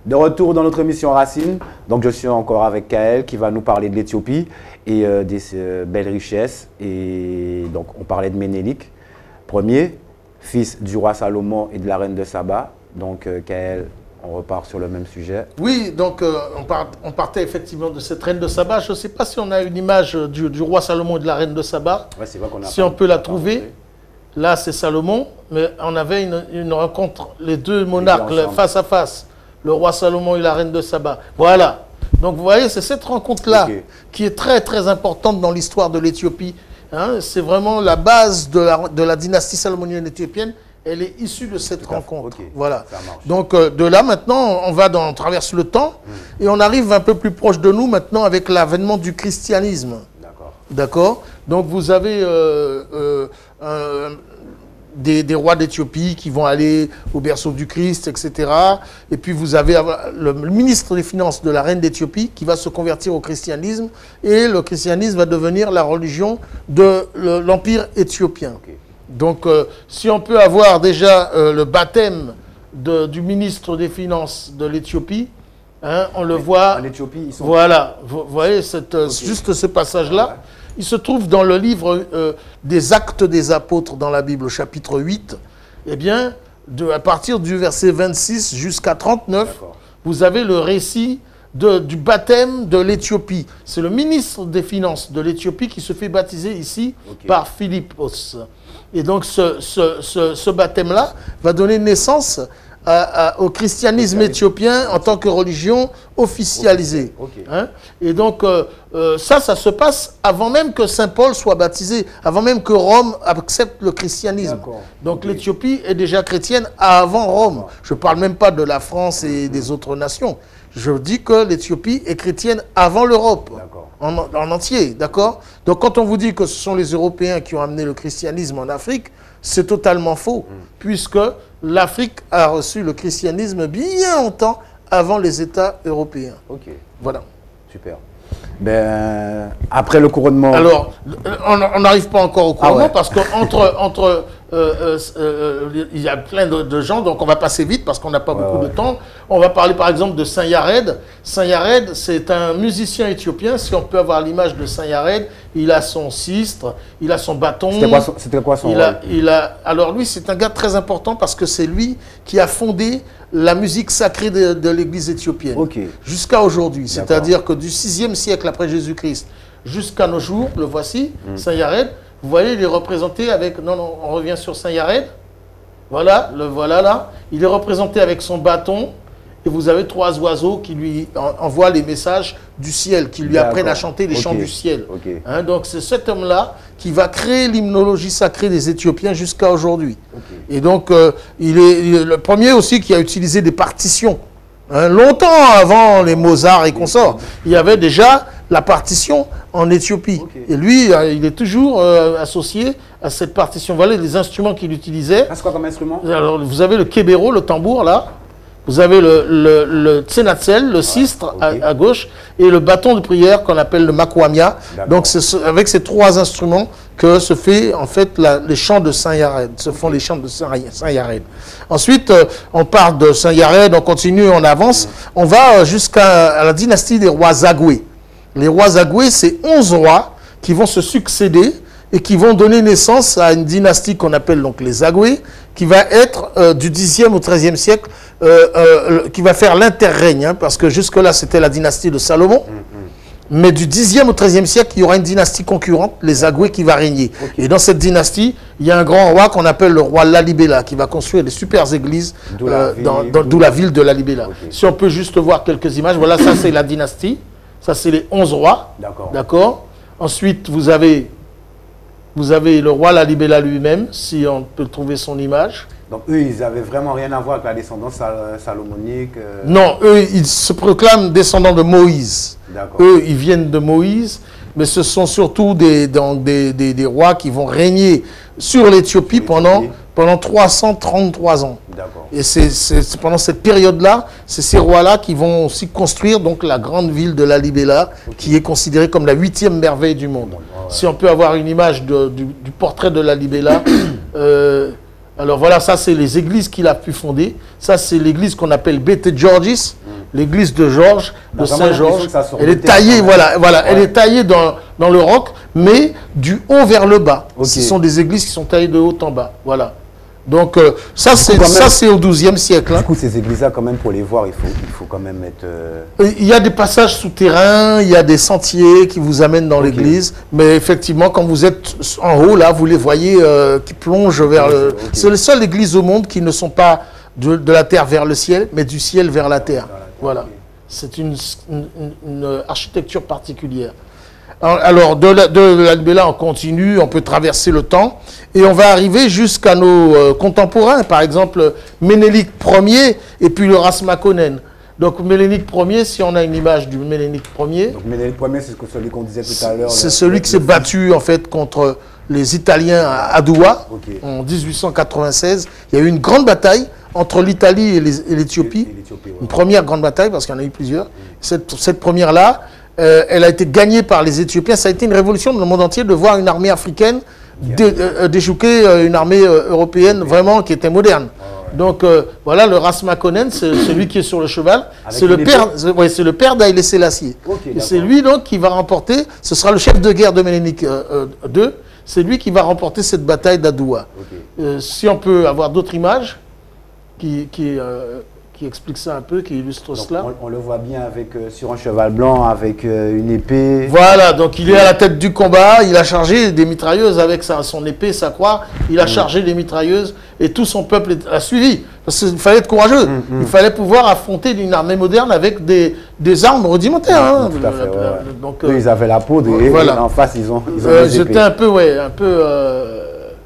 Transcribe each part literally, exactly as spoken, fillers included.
De retour dans notre émission Racine, donc je suis encore avec Kael qui va nous parler de l'Éthiopie et euh, des euh, belles richesses. Et donc on parlait de Ménélik, premier, fils du roi Salomon et de la reine de Saba. Donc euh, Kael, on repart sur le même sujet. Oui, donc euh, on, part, on partait effectivement de cette reine de Saba. Je ne sais pas si on a une image du, du roi Salomon et de la reine de Saba. Ouais, c'est vrai qu'on a si on peut la trouver. Là, c'est Salomon, mais on avait une, une rencontre, les deux monarques le, face à face, le roi Salomon et la reine de Saba. Voilà. Donc, vous voyez, c'est cette rencontre-là okay. qui est très, très importante dans l'histoire de l'Éthiopie. Hein, c'est vraiment la base de la, de la dynastie salomonienne éthiopienne. Elle est issue de cette Tout rencontre. Okay. Voilà. Donc, euh, de là, maintenant, on va dans, on traverse le temps mmh. et on arrive un peu plus proche de nous maintenant avec l'avènement du christianisme. D'accord. Donc, vous avez euh, euh, euh, des, des rois d'Éthiopie qui vont aller au berceau du Christ, et cetera. Et puis, vous avez le, le ministre des Finances de la reine d'Éthiopie qui va se convertir au christianisme. Et le christianisme va devenir la religion de l'Empire éthiopien. Okay. Donc, euh, si on peut avoir déjà euh, le baptême de, du ministre des Finances de l'Éthiopie, hein, on le voit. En Éthiopie, ils sont. Voilà, vous voyez, cette, okay. juste ce passage-là. Ouais. Il se trouve dans le livre euh, des Actes des Apôtres dans la Bible, chapitre huit. Eh bien, de, à partir du verset vingt-six jusqu'à trente-neuf, vous avez le récit de, du baptême de l'Éthiopie. C'est le ministre des Finances de l'Éthiopie qui se fait baptiser ici okay. par Philippos. Et donc, ce, ce, ce, ce baptême-là va donner naissance À, à, au christianisme éthiopien en tant que religion officialisée. Okay. Okay. Hein? Et donc, euh, euh, ça, ça se passe avant même que Saint Paul soit baptisé, avant même que Rome accepte le christianisme. Donc, okay. l'Éthiopie est déjà chrétienne avant Rome. Je ne parle même pas de la France et des autres nations. Je dis que l'Éthiopie est chrétienne avant l'Europe, en, en entier. D'accord? Donc, quand on vous dit que ce sont les Européens qui ont amené le christianisme en Afrique, c'est totalement faux, mm. puisque l'Afrique a reçu le christianisme bien longtemps avant les États européens. Ok. Voilà. Super. Ben, après le couronnement... Alors, on n'arrive pas encore au couronnement ah ouais. parce qu'entre... entre, euh, euh, il y a plein de, de gens, donc on va passer vite parce qu'on n'a pas ouais, beaucoup ouais. de temps. On va parler par exemple de Saint Yared. Saint Yared, c'est un musicien éthiopien. Si on peut avoir l'image de Saint Yared, il a son sistre, il a son bâton. C'était quoi, son, quoi son il a, il a, Alors lui, c'est un gars très important parce que c'est lui qui a fondé la musique sacrée de, de l'église éthiopienne. Okay. Jusqu'à aujourd'hui. C'est-à-dire que du sixième siècle après Jésus-Christ jusqu'à nos jours, le voici, mm. Saint Yared. Vous voyez, il est représenté avec... Non, non, on revient sur Saint Yared. Voilà, le voilà là. Il est représenté avec son bâton. Et vous avez trois oiseaux qui lui en, envoient les messages du ciel, qui lui apprennent à chanter les okay. chants du ciel. Okay. Hein, donc c'est cet homme-là qui va créer l'hymnologie sacrée des Éthiopiens jusqu'à aujourd'hui. Okay. Et donc euh, il, est, il est le premier aussi qui a utilisé des partitions. Hein, longtemps avant les Mozart et consorts, il y avait déjà la partition en Éthiopie. Okay. Et lui, il est toujours euh, associé à cette partition. Voilà les instruments qu'il utilisait. C'est quoi comme instrument? Alors, vous avez le kébéro, le tambour, là. Vous avez le, le, le tsenatzel, le sistre ouais, okay. à, à gauche, et le bâton de prière qu'on appelle le makwamia. Donc c'est avec ces trois instruments que se fait en fait la, les chants de Saint Yared, se font okay. les chants de Saint, Saint Yared. Ensuite, euh, on part de Saint Yared, on continue, on avance, mmh. on va jusqu'à la dynastie des rois Zagoué. Les rois Zagoué, c'est onze rois qui vont se succéder et qui vont donner naissance à une dynastie qu'on appelle donc les Zagoué, qui va être euh, du dixième au treizième siècle, euh, euh, qui va faire l'interrègne, hein, parce que jusque-là, c'était la dynastie de Salomon. Mm-hmm. Mais du dixième au treizième siècle, il y aura une dynastie concurrente, les Zagoué, qui va régner. Okay. Et dans cette dynastie, il y a un grand roi qu'on appelle le roi Lalibela, qui va construire des super églises, d'où euh, la, la ville de Lalibela. Okay. Si on peut juste voir quelques images, voilà, ça c'est la dynastie. Ça, c'est les onze rois. D'accord. Ensuite, vous avez... Vous avez le roi Lalibela lui-même, si on peut trouver son image. Donc eux, ils n'avaient vraiment rien à voir avec la descendance sal salomonique euh... Non, eux, ils se proclament descendants de Moïse. Eux, ils viennent de Moïse, mais ce sont surtout des, donc des, des, des rois qui vont régner sur l'Éthiopie pendant, pendant trois cent trente-trois ans. Et c'est pendant cette période-là, c'est ces rois-là qui vont aussi construire donc, la grande ville de Lalibela, okay. qui est considérée comme la huitième merveille du monde. Ah ouais. Si on peut avoir une image de, du, du portrait de Lalibela, euh, alors voilà, ça c'est les églises qu'il a pu fonder. Ça c'est l'église qu'on appelle Bete Georgis. Mm. l'église de Georges, de Saint-Georges. Elle est taillée, voilà, voilà, ouais. elle est taillée dans, dans le roc, mais du haut vers le bas. Okay. Ce sont des églises qui sont taillées de haut en bas, voilà. Donc euh, ça c'est au douzième siècle. Hein. Du coup, ces églises-là, quand même, pour les voir, il faut, il faut quand même être... Euh... Il y a des passages souterrains, il y a des sentiers qui vous amènent dans okay. l'église, mais effectivement, quand vous êtes en haut, là, vous les voyez euh, qui plongent vers okay. le... Okay. C'est les seules églises au monde qui ne sont pas de, de la terre vers le ciel, mais du ciel vers la terre. Voilà. Okay. C'est une, une, une architecture particulière. Alors, de la, de l'Albela, on continue, on peut traverser le temps, et on va arriver jusqu'à nos euh, contemporains, par exemple, Ménélique Ier, et puis le Ras Makonnen. Donc, Ménélique Ier, si on a une image du Ménélique Ier... Donc, Ménélique Ier, c'est celui qu'on disait tout à l'heure. C'est celui qui s'est battu, en fait, contre les Italiens à Adoua, okay. en mille huit cent quatre-vingt-seize. Il y a eu une grande bataille entre l'Italie et l'Éthiopie. Ouais. Une première grande bataille, parce qu'il y en a eu plusieurs. Mm. Cette, cette première-là... Euh, elle a été gagnée par les Éthiopiens. Ça a été une révolution dans le monde entier de voir une armée africaine dé, euh, déchouquer euh, une armée euh, européenne vraiment qui était moderne. Oh, ouais. Donc euh, voilà, le Ras Makonnen, c'est celui qui est sur le cheval. C'est le, ouais, le père d'Haïlé Sélassié. Okay, et c'est lui donc qui va remporter, ce sera le chef de guerre de Ménélique euh, deux, c'est lui qui va remporter cette bataille d'Adoua. Okay. Euh, si on peut avoir d'autres images qui... qui euh, qui explique ça un peu, qui illustre donc cela. On, on le voit bien avec, euh, sur un cheval blanc, avec euh, une épée. Voilà, donc il est à la tête du combat, il a chargé des mitrailleuses avec sa, son épée, sa croix, il a mmh. chargé des mitrailleuses et tout son peuple a suivi. Parce qu'il fallait être courageux, mmh, mmh. il fallait pouvoir affronter une armée moderne avec des, des armes rudimentaires. Mmh, hein. Tout à fait, ouais, ouais. Donc, euh, ils avaient la poudre et, voilà. et en face ils ont, ils ont euh, J'étais un peu, ouais, un peu... Euh,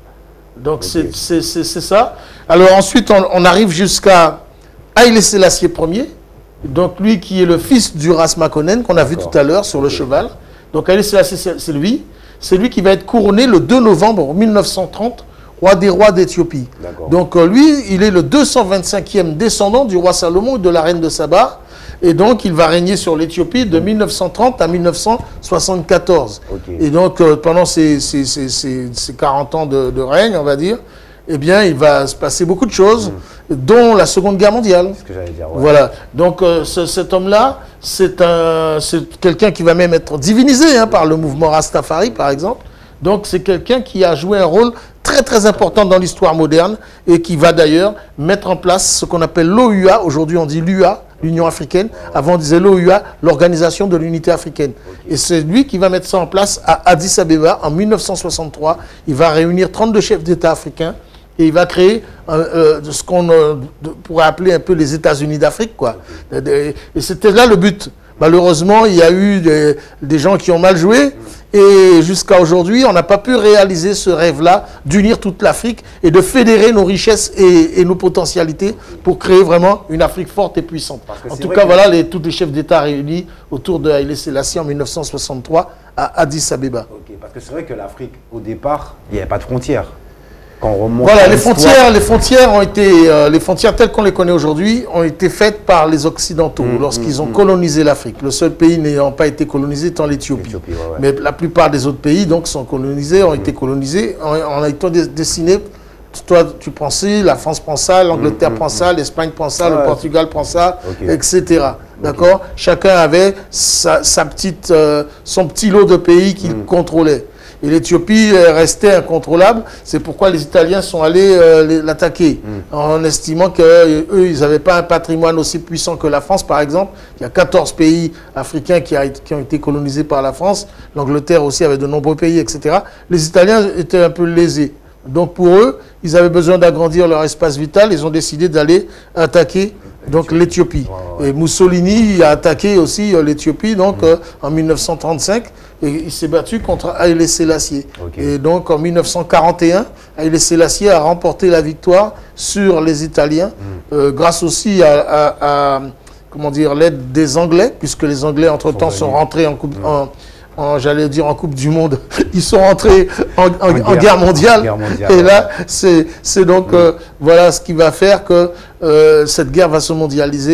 donc okay. c'est ça. Alors ensuite on, on arrive jusqu'à Haïlé Sélassié Ier, donc lui qui est le fils du Ras Makonnen qu'on a vu tout à l'heure sur le cheval. Donc Haïlé Sélassié, c'est lui. C'est lui qui va être couronné le deux novembre mille neuf cent trente, roi des rois d'Éthiopie. Donc euh, lui, il est le deux cent vingt-cinquième descendant du roi Salomon et de la reine de Saba. Et donc il va régner sur l'Éthiopie de mille neuf cent trente à mille neuf cent soixante-quatorze. Okay. Et donc euh, pendant ces, ces, ces, ces, ces quarante ans de, de règne, on va dire, eh bien, il va se passer beaucoup de choses, mmh. dont la Seconde Guerre mondiale. C'est ce que j'allais dire, ouais. Voilà. Donc, euh, ce, cet homme-là, c'est quelqu'un qui va même être divinisé hein, par le mouvement Rastafari, par exemple. Donc, c'est quelqu'un qui a joué un rôle très, très important dans l'histoire moderne et qui va d'ailleurs mettre en place ce qu'on appelle l'O U A. Aujourd'hui, on dit l'U A, l'Union africaine. Avant, on disait l'O U A, l'Organisation de l'Unité africaine. Okay. Et c'est lui qui va mettre ça en place à Addis Abeba en mille neuf cent soixante-trois. Il va réunir trente-deux chefs d'État africains. Et il va créer euh, euh, ce qu'on euh, pourrait appeler un peu les États-Unis d'Afrique, quoi. Et c'était là le but. Malheureusement, il y a eu des, des gens qui ont mal joué. Et jusqu'à aujourd'hui, on n'a pas pu réaliser ce rêve-là d'unir toute l'Afrique et de fédérer nos richesses et, et nos potentialités pour créer vraiment une Afrique forte et puissante. En tout cas, voilà les, tous les chefs d'État réunis autour de Haïlé Sélassié en mille neuf cent soixante-trois à Addis Abeba. Okay, parce que c'est vrai que l'Afrique, au départ, il n'y avait pas de frontières. Voilà, les frontières, les frontières ont été, euh, les frontières telles qu'on les connaît aujourd'hui ont été faites par les Occidentaux mmh, lorsqu'ils mmh, ont mmh. colonisé l'Afrique. Le seul pays n'ayant pas été colonisé étant l'Éthiopie. Ouais, ouais. Mais la plupart des autres pays donc sont colonisés, ont mmh. été colonisés, on a été dessinés. Toi, tu prends ça, la France prend ça, l'Angleterre mmh, prend mmh, ça, l'Espagne prend ça, ouais, le Portugal prend ça, okay. et cetera. D'accord. Okay. Chacun avait sa, sa petite, euh, son petit lot de pays qu'il mmh. contrôlait. Et l'Éthiopie restait incontrôlable. C'est pourquoi les Italiens sont allés euh, l'attaquer, mmh. en estimant qu'eux, ils n'avaient pas un patrimoine aussi puissant que la France, par exemple. Il y a quatorze pays africains qui, a, qui ont été colonisés par la France. L'Angleterre aussi avait de nombreux pays, et cetera. Les Italiens étaient un peu lésés. Donc pour eux, ils avaient besoin d'agrandir leur espace vital. Ils ont décidé d'aller attaquer donc l'Éthiopie. Ouais, ouais. Et Mussolini a attaqué aussi euh, l'Éthiopie donc mmh. euh, en mille neuf cent trente-cinq. Et il s'est battu contre Haïlé Sélassié. Okay. Et donc en mille neuf cent quarante et un, Haïlé Sélassié a remporté la victoire sur les Italiens, mmh. euh, grâce aussi à, à, à comment dire, l'aide des Anglais, puisque les Anglais entre-temps sont rentrés en coupe, mmh. en, en, j'allais dire en Coupe du Monde, ils sont rentrés en, en, en, guerre, en guerre mondiale. En guerre mondiale. Et là, c'est donc, mmh. euh, voilà ce qui va faire que euh, cette guerre va se mondialiser.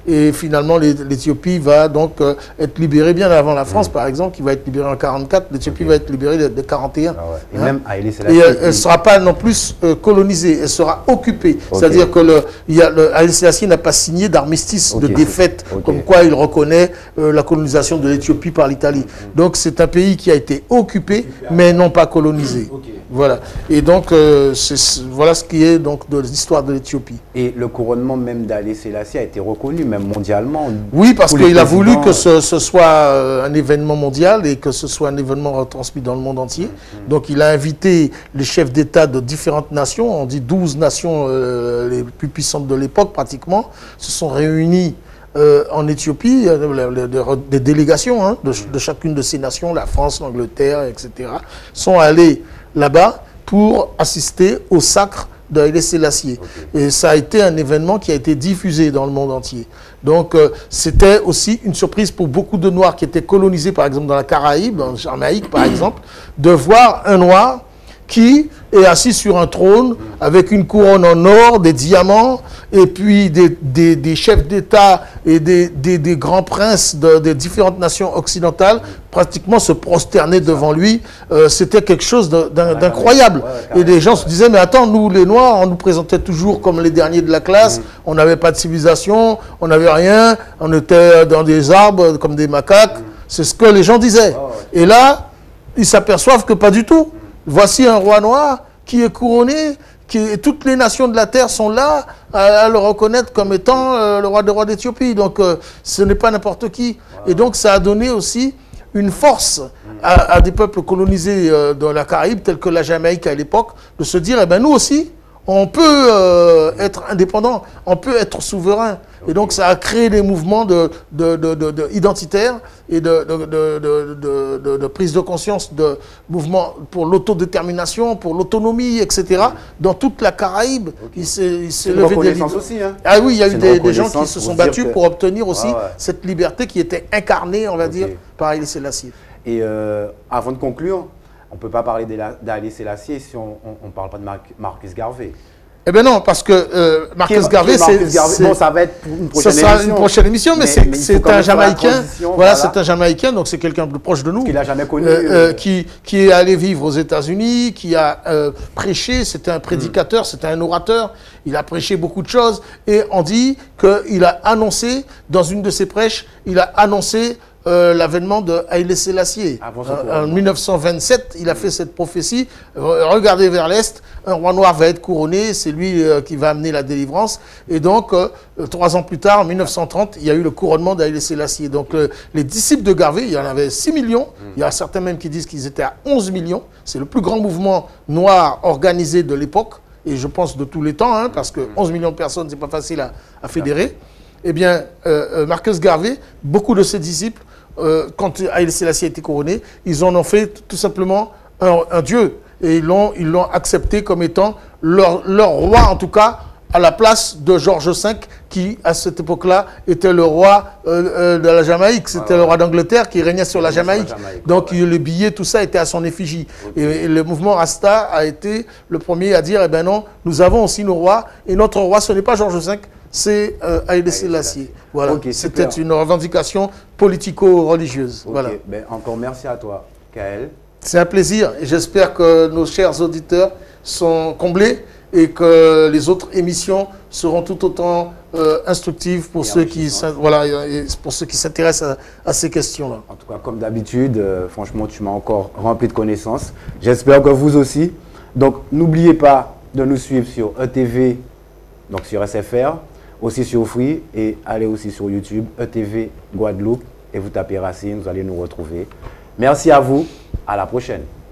et finalement l'Éthiopie va donc euh, être libérée bien avant la France, mmh. par exemple, qui va être libérée en quarante-quatre, l'Éthiopie okay. va être libérée de, de quarante et un. Ah ouais. Et hein? même Haïlé Sélassié. Et euh, elle ne sera pas non plus euh, colonisée, elle sera occupée. Okay. C'est-à-dire que le, il y a, le, Haïlé Sélassié n'a pas signé d'armistice, okay. de défaite, okay. comme quoi il reconnaît euh, la colonisation de l'Éthiopie par l'Italie. Mmh. Donc c'est un pays qui a été occupé, mais non pas colonisé. Okay. Voilà. Et donc, euh, voilà ce qui est donc, de l'histoire de l'Éthiopie. Et le couronnement même d'Haïlé Sélassié a été reconnu, même mondialement. Oui, parce qu'il a voulu que ce, ce soit euh, un événement mondial et que ce soit un événement retransmis dans le monde entier. Mmh. Donc, il a invité les chefs d'État de différentes nations, on dit douze nations euh, les plus puissantes de l'époque pratiquement, se sont réunis Euh, en Éthiopie, euh, des délégations hein, de, de chacune de ces nations, la France, l'Angleterre, et cetera, sont allés là-bas pour assister au sacre de Haïlé Sélassié. Okay. Et ça a été un événement qui a été diffusé dans le monde entier. Donc euh, c'était aussi une surprise pour beaucoup de Noirs qui étaient colonisés, par exemple dans la Caraïbe, en Jamaïque par exemple, de voir un Noir qui est assis sur un trône avec une couronne en or, des diamants, et puis des, des, des chefs d'État et des, des, des grands princes de, des différentes nations occidentales pratiquement se prosterner devant lui. Euh, C'était quelque chose d'incroyable. Et les gens se disaient, mais attends, nous les Noirs, on nous présentait toujours comme les derniers de la classe, on n'avait pas de civilisation, on n'avait rien, on était dans des arbres comme des macaques. C'est ce que les gens disaient. Et là, ils s'aperçoivent que pas du tout. Voici un roi noir qui est couronné, qui, et toutes les nations de la terre sont là à, à le reconnaître comme étant euh, le roi des rois d'Éthiopie. Donc euh, ce n'est pas n'importe qui. Wow. Et donc ça a donné aussi une force à, à des peuples colonisés euh, dans la Caraïbe, tels que la Jamaïque à l'époque, de se dire, eh ben nous aussi, on peut euh, être indépendant, on peut être souverain. Okay. Et donc ça a créé des mouvements de, de, de, de, de identitaires et de, de, de, de, de, de prise de conscience, de mouvements pour l'autodétermination, pour l'autonomie, et cetera. Dans toute la Caraïbe, okay. il s'est levé des leaders. Aussi, hein. Ah oui, il y a eu des, des gens qui se sont battus que... pour obtenir aussi ah ouais. cette liberté qui était incarnée, on va okay. dire, par Haïlé Sélassié. Et euh, avant de conclure, on ne peut pas parler d'Haïlé Sélassié si on ne parle pas de Mar Marcus Garvey. Eh bien non, parce que euh, Marcus Garvey, c'est... Bon, ça va être une prochaine ça émission. une prochaine émission, mais, mais c'est un Jamaïcain. Voilà, voilà. c'est un Jamaïcain, donc c'est quelqu'un de proche de nous. Qu'il n'a jamais connu. Euh, euh, qui, qui est allé vivre aux États-Unis, qui a euh, prêché, c'était un prédicateur, mm. c'était un orateur. Il a prêché beaucoup de choses. Et on dit qu'il a annoncé, dans une de ses prêches, il a annoncé Euh, l'avènement de Haïlé Sélassié. Euh, en mille neuf cent vingt-sept, il a fait cette prophétie. Regardez vers l'Est, un roi noir va être couronné, c'est lui euh, qui va amener la délivrance. Et donc, euh, trois ans plus tard, en mille neuf cent trente, il y a eu le couronnement d'Haïlé Sélassié. Donc, euh, les disciples de Garvey, il y en avait six millions. Il y a certains même qui disent qu'ils étaient à onze millions. C'est le plus grand mouvement noir organisé de l'époque, et je pense de tous les temps, hein, parce que onze millions de personnes, c'est pas facile à, à fédérer. Eh bien, euh, Marcus Garvey, beaucoup de ses disciples, Euh, quand Haïlé Sélassié a été couronné, ils en ont fait tout simplement un, un dieu. Et ils l'ont ils l'ont accepté comme étant leur, leur roi, en tout cas, à la place de George cinq, qui, à cette époque-là, était le roi euh, euh, de la Jamaïque. C'était ah ouais. le roi d'Angleterre qui régnait sur la Jamaïque. Sur la Jamaïque. Donc, ouais. le billet, tout ça était à son effigie. Okay. Et, et le mouvement Rasta a été le premier à dire, eh bien non, nous avons aussi nos rois, et notre roi, ce n'est pas George cinq, c'est euh, Haïlé Sélassié. Voilà. Okay, c'était une revendication politico-religieuse. Okay. Voilà. Ben, encore merci à toi, Kaël. C'est un plaisir et j'espère que nos chers auditeurs sont comblés et que les autres émissions seront tout autant euh, instructives pour ceux, qui, voilà, pour ceux qui s'intéressent à, à ces questions-là. En tout cas, comme d'habitude, euh, franchement, tu m'as encore rempli de connaissances. J'espère que vous aussi. Donc, n'oubliez pas de nous suivre sur E T V, donc sur S F R, aussi sur Free, et allez aussi sur YouTube, E T V Guadeloupe, et vous tapez Racine, vous allez nous retrouver. Merci à vous, à la prochaine.